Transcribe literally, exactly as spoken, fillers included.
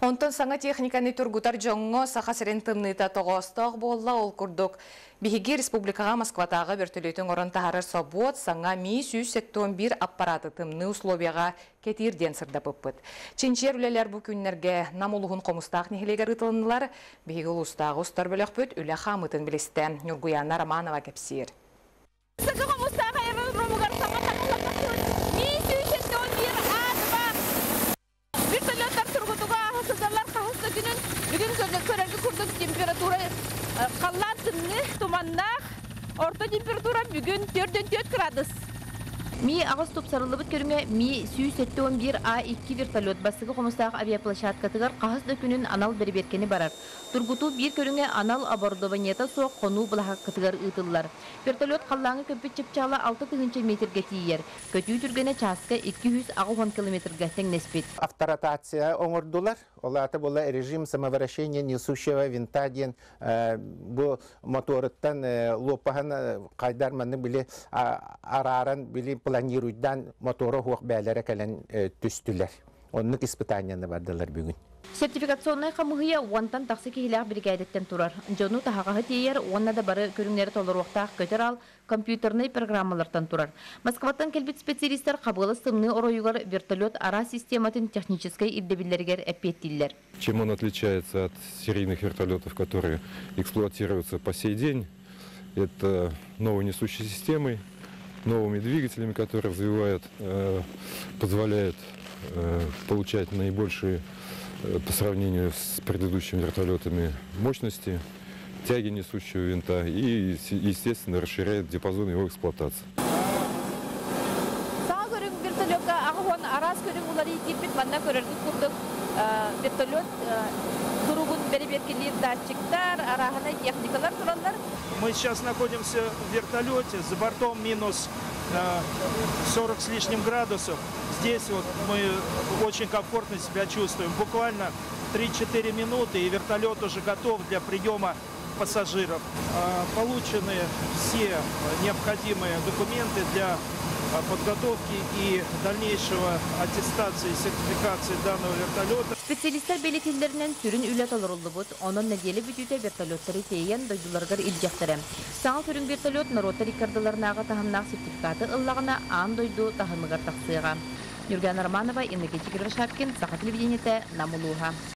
Онтон саңа техниканы тургутар жоңго саха сирен тымныта тоғостог болла ол курдук. Биһиги республикага Москватагы вертолетин орон тахарыр собот саңа ми жүз сексен бир аппараты тымны условияга кетирден сырдапыппыт. Чинчер үлелер бу күннерге намулугун комустак нехилегер ытылынылар. Биһиги улустагы устар бөлөкпөт үле хамытын билисте. Нургуяна Романова кепсир. Температура қаллатынны туманнақ орта температура бүгін төрт градус. Ми ағыз топсарылыбыт көріңе Ми жүз сексен бир А iki вертолет басығы қомыстағы авиаплощадкатығар қағыз дөкінін анал берберкені барар. Тургуту бір көріңе анал оборудованиета соқ қону бұлаға қытығар ұтылылар. Вертолет қаллаңы көппет чепчалы алты тысяча метрге тиер. Көтүй түргені часқа екі жүз он километрге теңнеспет. Авторотация оңырдылар. Олаты бола режим самовращения несущего винта ден бұл моторыттан лопағын қайдарманы біле араран біле планируйдан моторы хуақ бәлері кәлін түстілер. Онық испытанияны бардылар бүгін. Сертификационный қамығыя уантан тақсы кейләғ бригадеттен тұрар. Жону тағағағы тейер, онна да бары көріңнері толыр уақтақ көтер ал компьютерный программалардан тұрар. Москваттан келбет специалисттер қабылы сымны оройығар вертолет ара систематын технической ирдебілергер әпеттілер. Чем он отличается от серийных вертолетов, которые эксплуатируются по сей день, это новой несущей системой, новыми двигателями, которые развивают, позволяют получать наибольшие по сравнению с предыдущими вертолетами мощности, тяги несущего винта и, естественно, расширяет диапазон его эксплуатации. Мы сейчас находимся в вертолете, за бортом минус сорок с лишним градусов. Здесь вот мы очень комфортно себя чувствуем. Буквально три-четыре минуты, и вертолет уже готов для приема пассажиров. Получены все необходимые документы для подготовки и дальнейшего аттестации и сертификации данного вертолета. Специалисттер белетелерінен түрін үлет олырылды бұд, оның неделі бүтіте вертолеттері тейен дойдуларғар илжақтыры. Саңыл түрін вертолет народы рекордыларынаға тахымнақ сертификаты ыллағына аң дойду тахымығар тақсыға. Нургуяна Романова, Иннокентий Кирвашапкин, Саха телевидениеті, Намулуға.